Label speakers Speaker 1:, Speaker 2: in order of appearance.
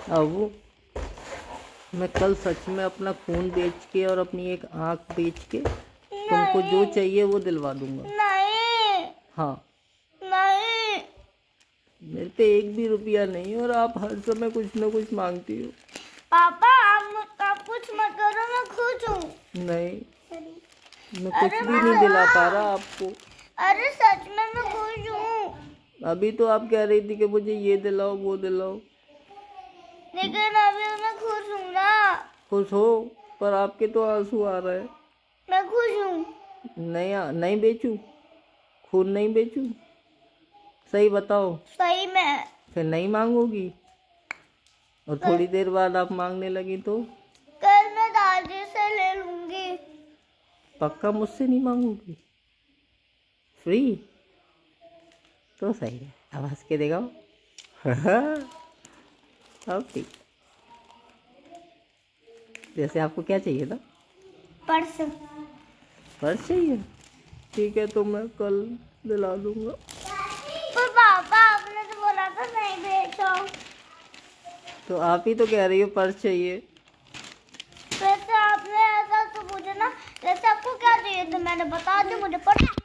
Speaker 1: अब मैं कल सच में अपना खून बेच के और अपनी एक आँख बेच के तुमको जो चाहिए वो दिलवा दूंगा।
Speaker 2: नहीं।
Speaker 1: हाँ।
Speaker 2: नहीं।
Speaker 1: मेरे पे एक भी रुपया नहीं और आप हर समय कुछ ना कुछ मांगती हो।
Speaker 2: पापा आप कुछ मत करो, मैं खुश हूँ।
Speaker 1: नहीं, मैं कुछ भी नहीं दिला पा रहा आपको।
Speaker 2: अरे सच में मैं खुश हूँ।
Speaker 1: अभी तो आप कह रही थी कि मुझे ये दिलाओ वो दिलाओ।
Speaker 2: लेकिन अभी मैं खुश हूँ ना।
Speaker 1: खुश हो, पर आपके तो आंसू आ रहे हैं।
Speaker 2: मैं खुश हूँ।
Speaker 1: नहीं बेचूं, खून नहीं बेचूं, सही बताओ।
Speaker 2: सही में।
Speaker 1: फिर नहीं मांगोगी और थोड़ी देर बाद आप मांगने लगी तो?
Speaker 2: कल मैं दादी से ले लूंगी।
Speaker 1: पक्का मुझसे नहीं मांगोगी? फ्री तो सही है। अब हंस के दिखाओ। अब ठीक। जैसे आपको क्या चाहिए था?
Speaker 2: पर्स।
Speaker 1: पर्स चाहिए? ठीक है, तो मैं कल दिला दूंगा।
Speaker 2: पर पापा आपने तो बोला था नहीं बेचो।
Speaker 1: तो आप ही तो कह रही हो पर्स चाहिए।
Speaker 2: वैसे आपने ऐसा तो पूछा ना, जैसे आपको क्या चाहिए तो मैंने बता दिया, मुझे पता।